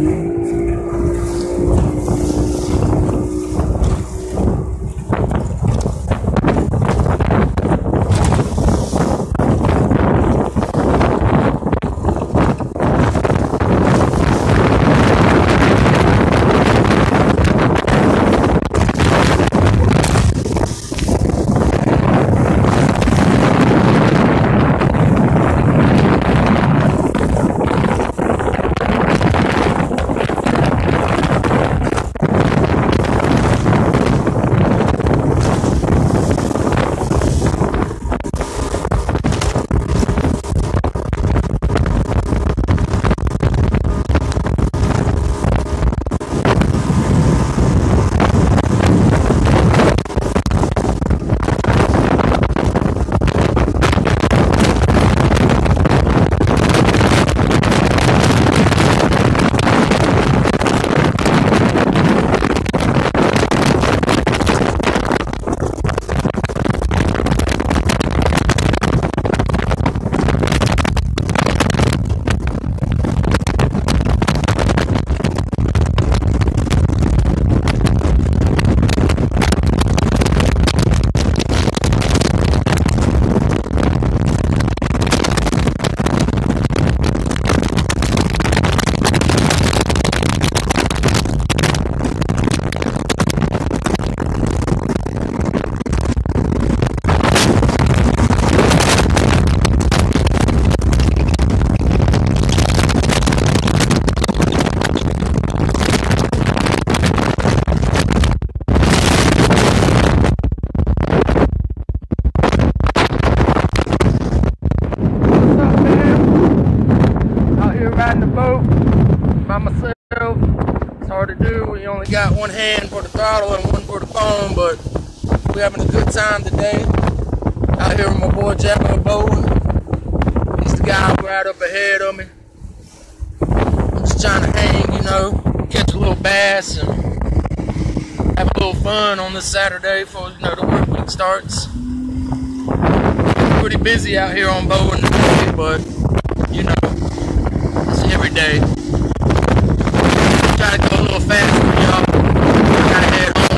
We only got one hand for the throttle and one for the phone, but we're having a good time today. Out here with my boy Lake Bowen. He's the guy right up ahead of me. I'm just trying to hang, you know, catch a little bass and have a little fun on this Saturday before, you know, the work week starts. It's pretty busy out here on Bowen today, but you know, it's every day. Try to go a little faster, y'all. Gotta head home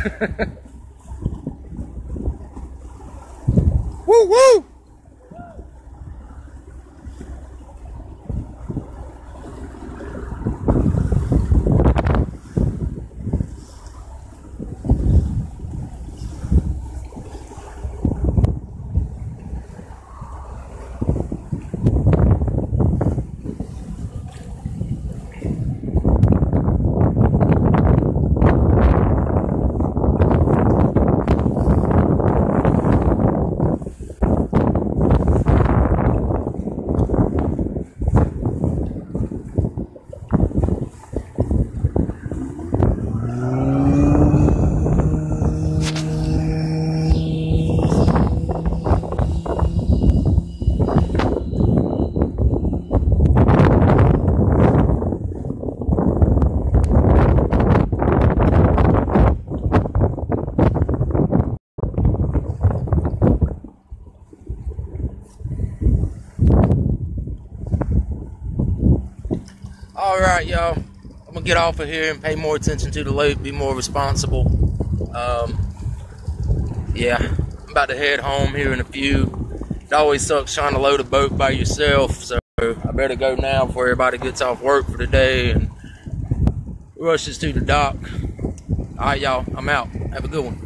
Woo woo! All right, y'all. I'm gonna get off of here and pay more attention to the lake, be more responsible. Yeah, I'm about to head home here in a few. It always sucks trying to load a boat by yourself, so I better go now before everybody gets off work for the day and rushes to the dock. All right, y'all. I'm out. Have a good one.